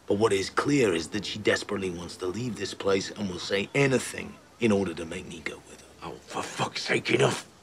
But what is clear is that she desperately wants to leave this place and will say anything in order to make me go with her. Oh, for fuck's sake, enough.